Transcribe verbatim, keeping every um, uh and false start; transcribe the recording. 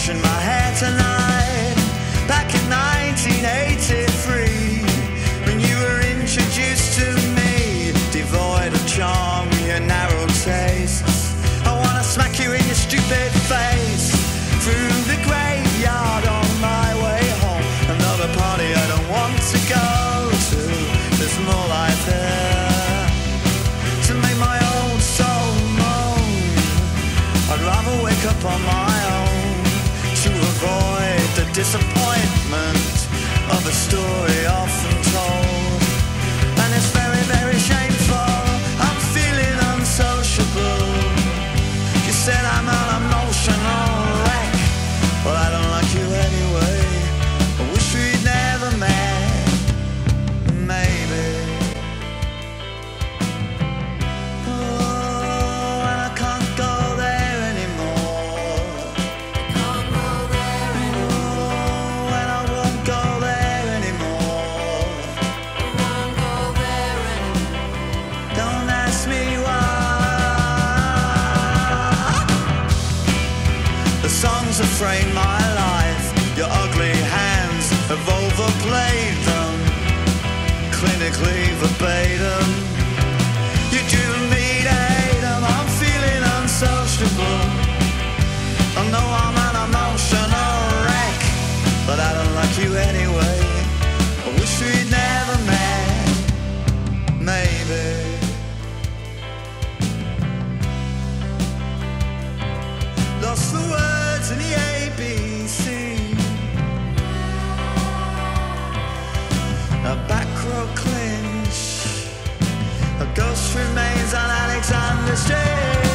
washing my hair tonight. Back in nineteen eighty-three, when you were introduced to me, devoid of charm, your narrow tastes. I wanna smack you in your stupid face. Through the graveyard on my way home. Another party I don't want to go to. There's more life there to make my old soul moan. I'd rather wake up on my own to avoid the disappointment of a story often told. And it's very, very shameful. I'm feeling unsociable. You said I'm an emotional wreck. Well, I don't like you anyway. I wish we'd never met. Maybe. Oh, and I can't go there anymore. Can't go there anymore. Oh, and I won't go there anymore. I won't go there anymore. Don't ask me why. The songs have framed my life. Your ugly hands have overplayed them, clinically verbatim. You do me to hate them. I'm feeling unsociable. I know I'm an emotional wreck, but I don't like you anyway. I wish we'd never met. Maybe. Lost the words in the A B C. A back row clinch. A ghost remains on Alexander Street.